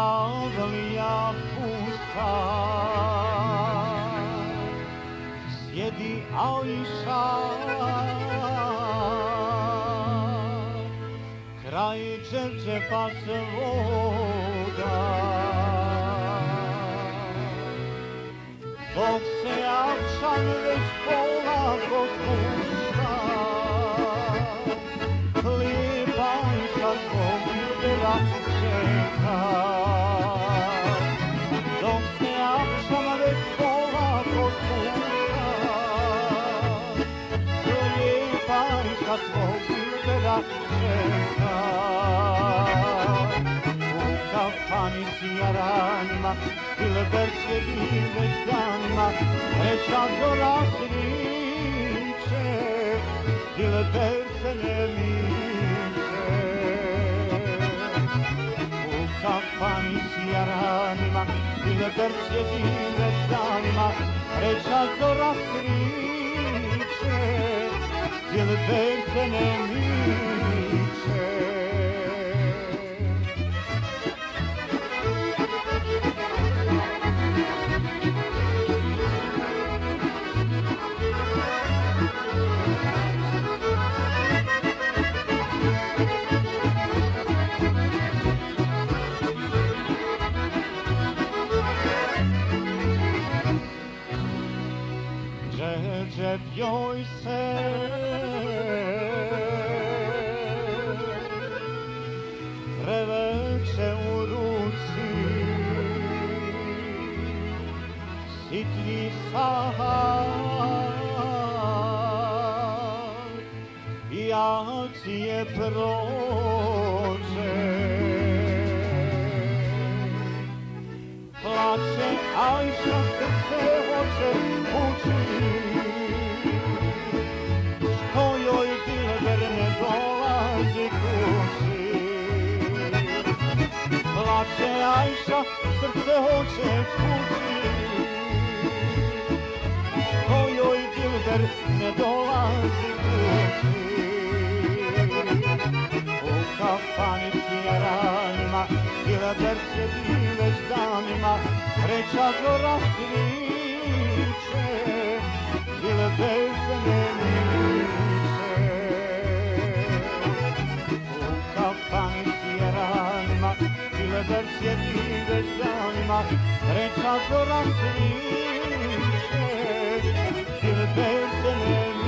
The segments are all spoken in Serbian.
avlija pusta, sjedi Ajša kraj Đerđepa svoga, dok se Avšan već polako spušta, lijepa Ajša svog ljubila čeka. Dok se Avšan već polako spušta, lijepa Ajša svog ljubila čeka. U kafani s jaranima Dilber sjedi već danima, treća zora sviće, Dilber se ne miče. U kafani s jaranima Dilber sjedi već danima, treća zora sviće, Dilber se ne miče. Đerđep joj se preveče u ruci, sitni sahar i akcije prođe. Plače Ajša, srce hoće uči, što joj Dilber ne dolazi kući. Plače Ajša, srce hoće kući, što joj Dilber ne dolazi kući. U kafani s jaranima Dilber sjedi već danima, treća zora sviće, Dilber se ne miče. U kafani s jaranima Dilber sjedi već danima, treća zora sviće, Dilber se ne miče.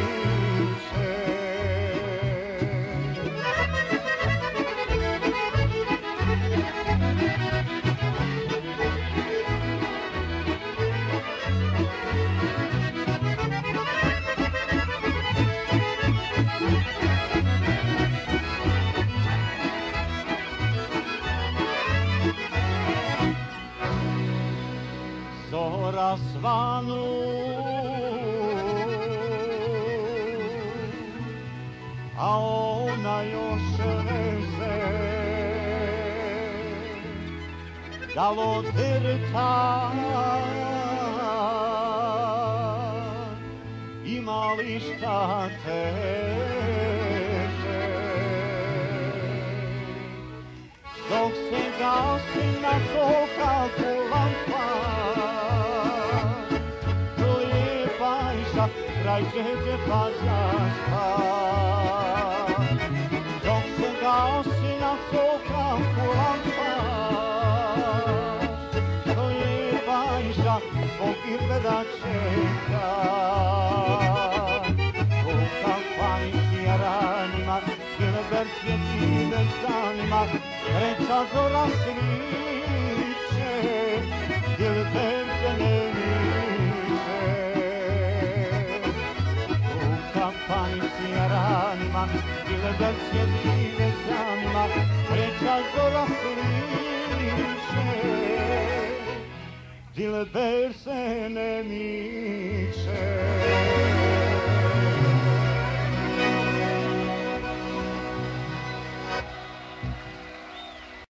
Zora svanu, a ona još leze, dalo drta, ima li šta teže. Dok se gasi na sokaku lampa, kraj Đerđepa zaspa. Dok se gasi na sokaku lampa, lijepa Ajša svog Dilbera čeka. U kafani s jaranima Dilber sjedi već danima, treća zora sviće, Dilber se ne miče. Kafani s jaranima Dilber sjedi već danima, treća zora sviće, Dilber se ne miče.